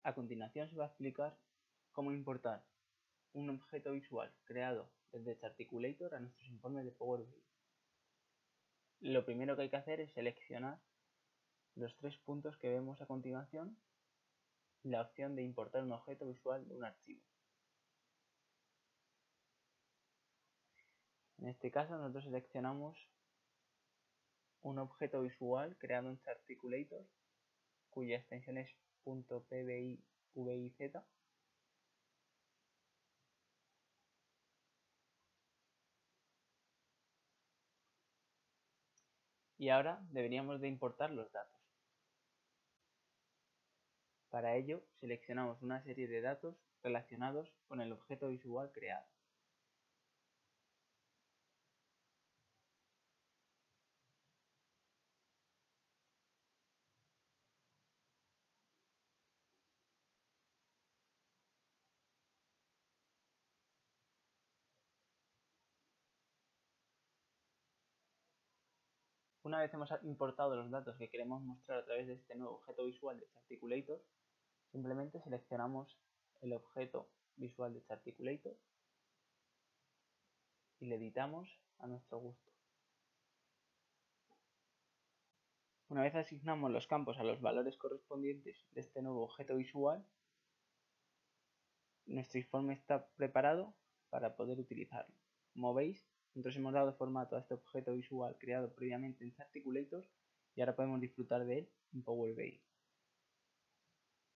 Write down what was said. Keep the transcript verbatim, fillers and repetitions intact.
A continuación se va a explicar cómo importar un objeto visual creado desde Charticulator a nuestros informes de Power B I. Lo primero que hay que hacer es seleccionar los tres puntos que vemos a continuación y la opción de importar un objeto visual de un archivo. En este caso nosotros seleccionamos un objeto visual creado en Charticulator cuya extensión es .pbiviz. Y ahora deberíamos de importar los datos. Para ello seleccionamos una serie de datos relacionados con el objeto visual creado. Una vez hemos importado los datos que queremos mostrar a través de este nuevo objeto visual de Charticulator, simplemente seleccionamos el objeto visual de Charticulator y le editamos a nuestro gusto. Una vez asignamos los campos a los valores correspondientes de este nuevo objeto visual, nuestro informe está preparado para poder utilizarlo. Como veis, nosotros hemos dado formato a este objeto visual creado previamente en Charticulator y ahora podemos disfrutar de él en Power B I.